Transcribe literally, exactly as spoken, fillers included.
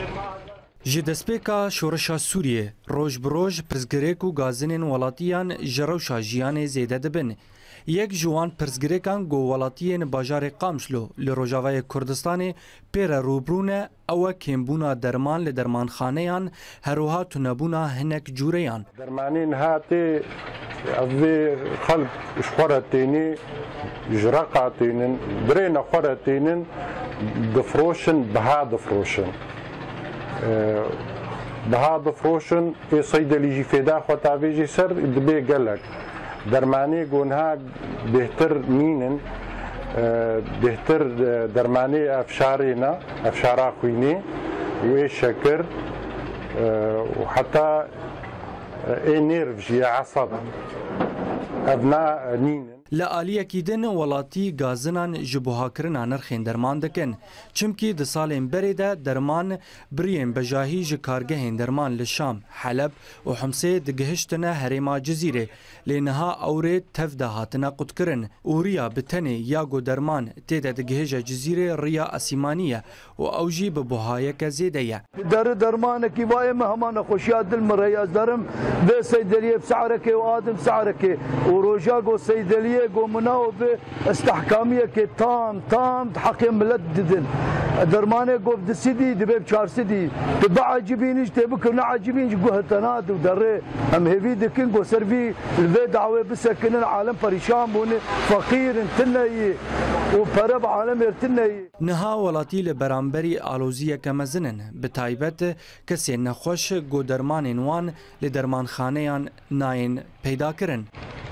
Ji destpêka şoreşa Sûriyê roj bi roj pirsgirêk û gazinên welatiyan ji rewşa jiyanê zêde dibin. Yek ji wan pirsgirêkan got welatiyên bajarê Qamşlo li Rojavayê Kurdistanê pê re rûbirû ne ew e kêmbûna derman li dermanxaneyan herûha tunebûna hinek cûreyan. Dermanên hatê ev vê xelk ji xwe re tênî ji reqa tênin birêna xwe re tênin difroşin biha difroşin. Biha difroşin ê seydelî jî fêda xwe tavêjî ser dibe gelek. Dermanê gonha bêhtir nînin bêhtir dermanê efşarê ne efşara xwînê wê şekir û heta ê nêrv jî ya esab ev na nînin. Li aliyekî din welatî gazinan ji buhakirina nirxên derman dikin. Çimkî di salên berê de derman biriyên bejahî ji kargehên derman li Şam, Heleb û Himsê digihiştine herêma Cizîrê. Lê niha ewrê tev de hatine qutkirin û riya bi tenê ya got derman tê de digihêje Cizîrê riya esîmanî ye û ew jî bi buhayeke zêde ye. Derê dermanekî vayê me hema nexweşiya dil min reyaz derim vê seydeliyê bi seherekê û adim seherekê û roja got seydeliyê قومنا باستحكاميه كي تام تام حق ملت ددن درمانه قوف دسيدي دبيب شارسدي تبع عجبينش تبكر نعجبين جوه تناد ودري ام هيفي دكين قو سيرفي الفي دعوه بسكن العالم بريشان بوني فقير تني وبرب عالم يرتني نها ولاتي لبرامبري الوزيه كمزنن بتايبت كسي نخوش قو درمان وان لدرمان خانيان ناين پیدا کرن.